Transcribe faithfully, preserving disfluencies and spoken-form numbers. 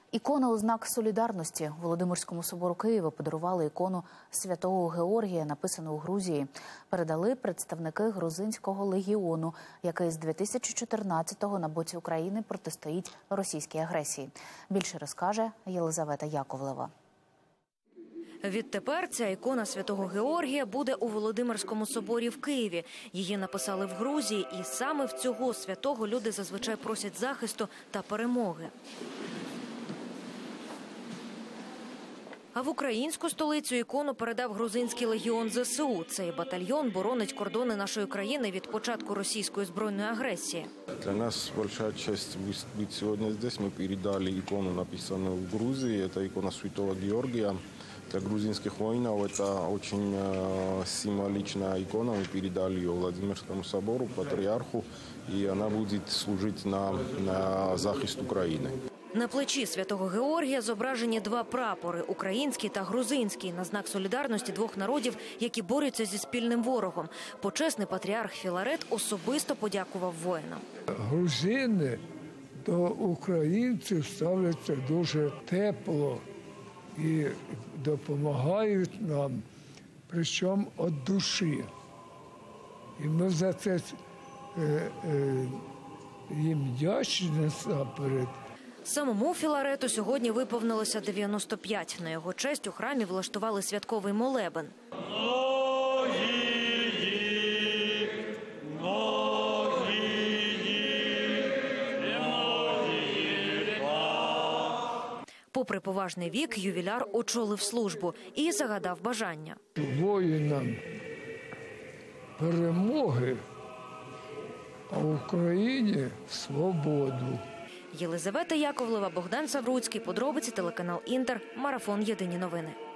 Ікона у знак солідарності. Володимирському собору Києва подарували ікону Святого Георгія, написану у Грузії. Передали представники Грузинського легіону, який з дві тисячі чотирнадцятого на боці України протистоїть російській агресії. Більше розкаже Єлизавета Яковлева. Відтепер ця ікона Святого Георгія буде у Володимирському соборі в Києві. Її написали в Грузії, і саме в цього святого люди зазвичай просять захисту та перемоги. А в українську столицю ікону передав грузинський легіон зе се у. Цей батальйон боронить кордони нашої країни від початку російської збройної агресії. Для нас велика честь бути сьогодні тут. Ми передали ікону, написану в Грузії. Це ікона Святого Георгія. Для грузинских воинов это очень символичная икона. Мы передали ее Владимирскому собору, патриарху, и она будет служить на, на захист України. На плечі Святого Георгія зображені два прапори – український та грузинський, на знак солідарності двох народів, які борються зі спільним ворогом. Почесний патріарх Філарет особисто подякував воїнам. Грузини до українців ставляться дуже тепло і допомагають нам, причому від душі. І ми за це е, е, їм вдячні насамперед. Самому Філарету сьогодні виповнилося дев'яносто п'ять. На його честь у храмі влаштували святковий молебен. Попри поважний вік, ювіляр очолив службу і загадав бажання. Воїнам перемоги, а Україні свободу. Єлизавета Яковлева, Богдан Савруцький. Подробиці, телеканал Інтер. Марафон. Єдині новини.